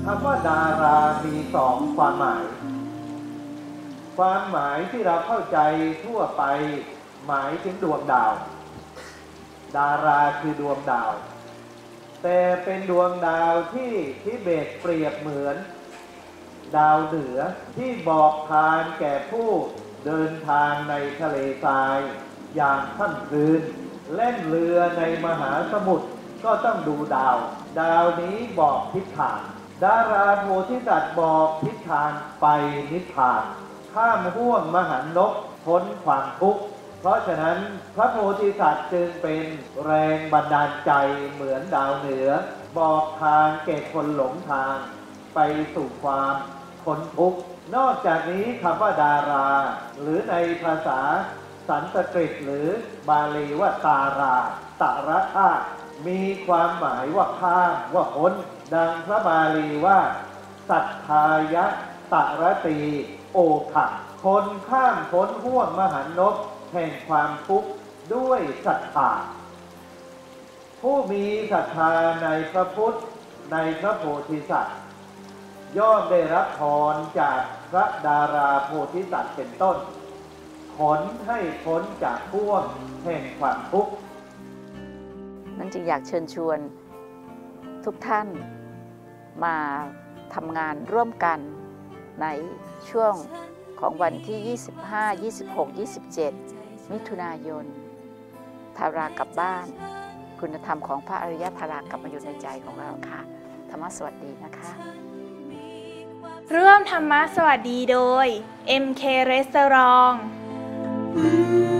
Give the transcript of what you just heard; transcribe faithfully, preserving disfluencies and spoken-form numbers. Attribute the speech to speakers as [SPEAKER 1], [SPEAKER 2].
[SPEAKER 1] คำว่าดารามีสองความหมายความหมายที่เราเข้าใจทั่วไปหมายถึงดวงดาวดาราคือดวงดาวแต่เป็นดวงดาวที่ทิเบตเปรียบเหมือนดาวเหนือที่บอกทางแก่ผู้เดินทางในทะเลทรายยามค่ำคืนเล่นเรือในมหาสมุทรก็ต้องดูดาวดาวนี้บอกทิศทางดาราโพธิสัตว์บอกทิศทางไปนิพพานข้ามห้วงมหันนบพ้นความทุกข์เพราะฉะนั้นพระโพธิสัตว์จึงเป็นแรงบันดาลใจเหมือนดาวเหนือบอกทางแก่คนหลงทางไปสู่ความพ้นทุกข์นอกจากนี้คำว่าดาราหรือในภาษาสันสกฤตหรือบาลีว่าตาราตระธาตุมีความหมายว่าข้ามว่าพ้นดังพระบาลีว่าสัทธายะตระตีโอขะคนข้ามพ้นห้วงมหันนบแห่งความทุกข์ด้วยศรัทธาผู้มีศรัทธาในพระพุทธในพระโพธิสัตว์ย่อมได้รับพรจากพระดาราโพธิสัตว์เป็นต้นขนให้พ้นจากห้วงแห่งความทุกข์
[SPEAKER 2] นั่นจึงอยากเชิญชวนทุกท่านมาทำงานร่วมกันในช่วงของวันที่ยี่สิบห้า ยี่สิบหก ยี่สิบเจ็ดมิถุนายนทารากลับบ้านคุณธรรมของพระอริยธารากลับมาอยู่ในใจของเราค่ะธรรมะสวัสดีนะคะ
[SPEAKER 3] ร่วมธรรมะสวัสดีโดย เอ็ม เค Restaurant